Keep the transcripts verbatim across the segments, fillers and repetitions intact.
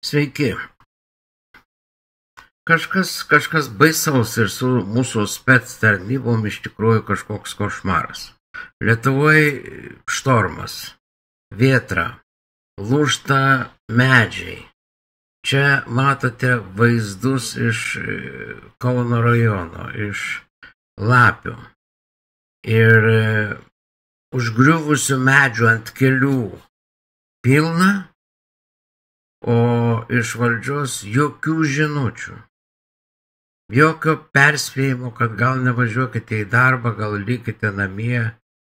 Sveiki. Kažkas, kažkas baisaus ir su mūsų spec tarnybom iš tikrųjų kažkoks košmaras. Lietuvoje štormas, vėtra, lūžta medžiai. Čia matote vaizdus iš Kauno rajono, iš Lapių. Ir užgriuvusių medžių ant kelių pilna, o iš valdžios jokių žinučių. Jokio perspėjimo, kad gal nevažiuokite į darbą, gal likite namie.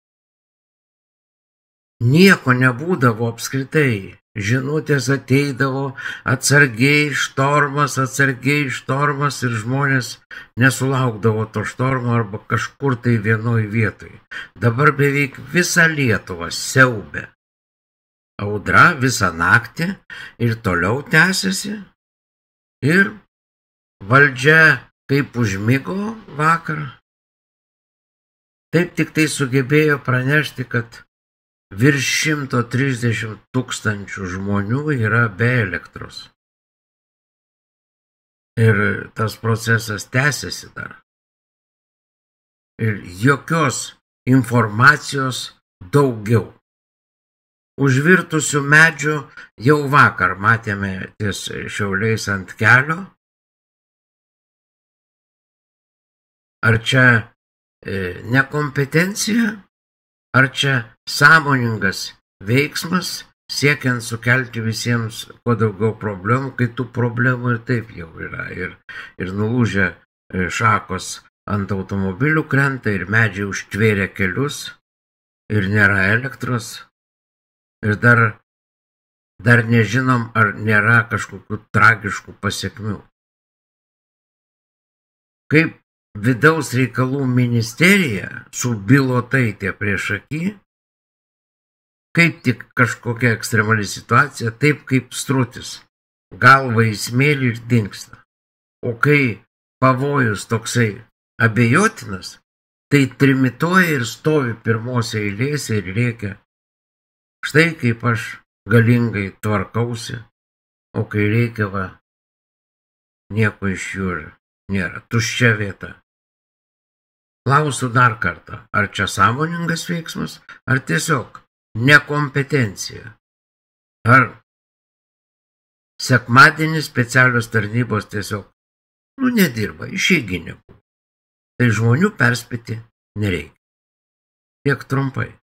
Nieko nebūdavo apskritai. Žinutės ateidavo atsargiai štormas, atsargiai štormas ir žmonės nesulaukdavo to štormo arba kažkur tai vienoj vietoj. Dabar beveik visą Lietuvą siaubia audra visą naktį ir toliau tęsiasi. Ir valdžia kaip užmigo vakar, taip tik tai sugebėjo pranešti, kad virš šimto trisdešimt tūkstančių žmonių yra be elektros. Ir tas procesas tęsiasi dar. Ir jokios informacijos daugiau. Užvirtusių medžių jau vakar matėme ties Šiauliais ant kelio. Ar čia e, nekompetencija? Ar čia sąmoningas veiksmas, siekiant sukelti visiems kuo daugiau problemų, kai tų problemų ir taip jau yra. Ir, ir nulūžę šakos ant automobilių krenta, ir medžiai užtvėrė kelius, ir nėra elektros. Ir dar, dar nežinom, ar nėra kažkokių tragiškų pasekmių. Kaip Vidaus reikalų ministerija su Bilotaitė prieš akį, kaip tik kažkokia ekstremali situacija, taip kaip strutis, galva į smėlį ir dingsta. O kai pavojus toksai abejotinas, tai trimituoja ir stovi pirmose eilėse ir rėkia: štai kaip aš galingai tvarkausi, o kai reikia, va, nieko iš jų nėra, tuščia vieta. Klausiu dar kartą, ar čia sąmoningas veiksmas, ar tiesiog nekompetencija? Ar sekmadienį specialios tarnybos tiesiog, nu, nedirba, išeiginė buvo. Tai žmonių perspėti nereikia. Tiek trumpai.